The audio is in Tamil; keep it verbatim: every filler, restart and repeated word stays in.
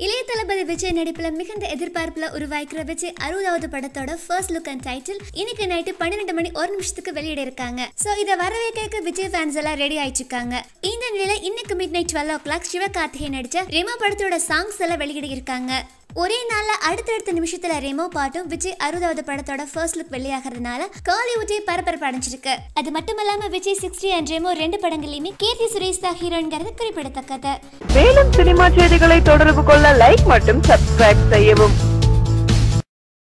இளைய தளபதி விஜய் நடிப்புல மிகுந்த எதிர்பார்ப்புல உருவாக்கிற விஜய் அறுபதாவது படத்தோட ஃபர்ஸ்ட் லுக் அண்ட் டைட்டில் இன்னைக்கு நைட்டு பன்னிரெண்டு மணி ஒரு நிமிஷத்துக்கு வெளியிட இருக்காங்க. சோ இத வரவேற்க விஜய் ஃபேன்ஸ் எல்லாம் ரெடி ஆயிட்டு இருக்காங்க. இந்த நிலையில இன்னைக்கு midnight twelve o'clock Siva நடிச்ச ரெமோ படத்தோட சாங்ஸ் எல்லாம் வெளியிட இருக்காங்க. ஒரே நாள்ல அடுத்தடுத்த நிமிஷத்துல ரெமோ பாட்டும் விஜய் அறுபதாவது படத்தோட ஃபர்ஸ்ட் லுக் வெளியாகிறதுனால காலிவுட்டே பரபரப்பு அடைஞ்சிருக்கு. அது மட்டும் இல்லாம விஜய் சிக்ஸ்டி அண்ட் ரெமோ ரெண்டு படங்களையுமே கீர்த்தி சுரேஷ் தான் ஹீரோயின்ங்கிறது குறிப்பிடத்தக்கது. மேலும் சினிமா செய்திகளை தொடர்பு கொள்ள லைக் மற்றும் சப்ஸ்கிரைப் செய்யவும்.